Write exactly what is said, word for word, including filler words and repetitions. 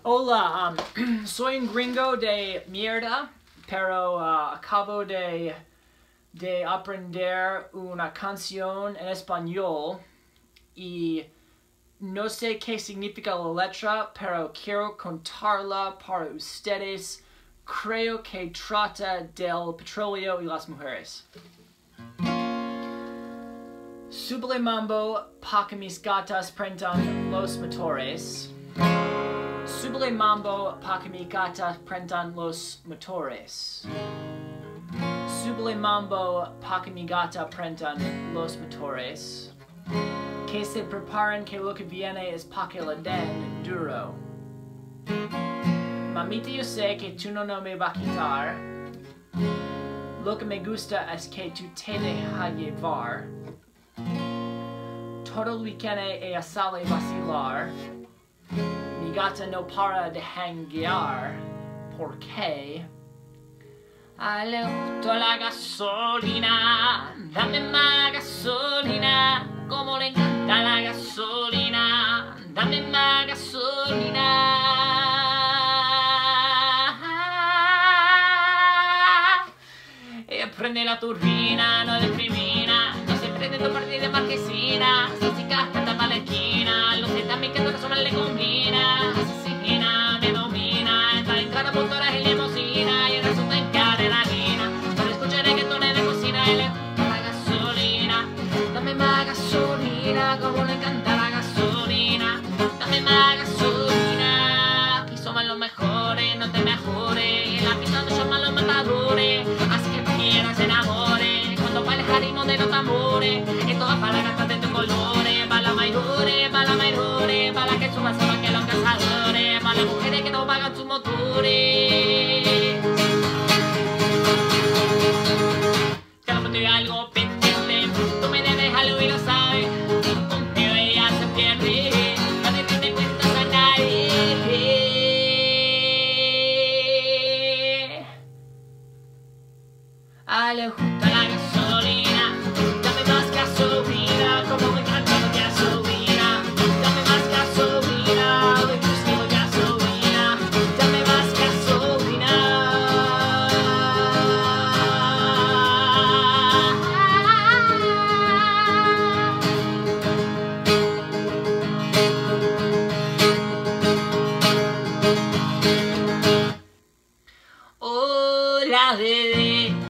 Hola, um, soy un gringo de mierda, pero uh, acabo de, de aprender una canción en español y no sé qué significa la letra, pero quiero contarla para ustedes. Creo que trata del petróleo y las mujeres. Súbele mambo pa que mis gatas prendan los motores. Súbele mambo pa que mis gatas prendan los motores. Súbele mambo pa que mi gata prendan los motores. Que se preparen que lo que viene es pa que le den duro. Mamita, yo sé que tú no, no me va a quitar. Lo que me gusta es que tú te dejas llevar. Todo el weekend ella sale a vacilar. Mi gata no para de hanguear. ¿Por qué? A le gusto la gasolina. Dame más gasolina. Como le encanta la gasolina. Dame más gasolina. Ella prende la turbina, no discrimina. No se prende tu partida de marquesina. Asesina, canta para la esquina. Lo que también que no le combina. Asesina, me domina. Está en cara motoras y limosina. Y resulta en cadena. Para escuchar el que tone de cocina. Y le gusta la gasolina. Dame más gasolina. Como le encanta la gasolina. Dame más gasolina. Aquí somos los mejores, no te mejores. Y en la pista no somos los matadores. Así que quieras se enamore. Cuando baila el ritmo de los tambores. En todas para gastar de tus colores. Para las mayores, para las mejores. Para las que suban solo que los cazadores. Para las mujeres que no pagan sus motores.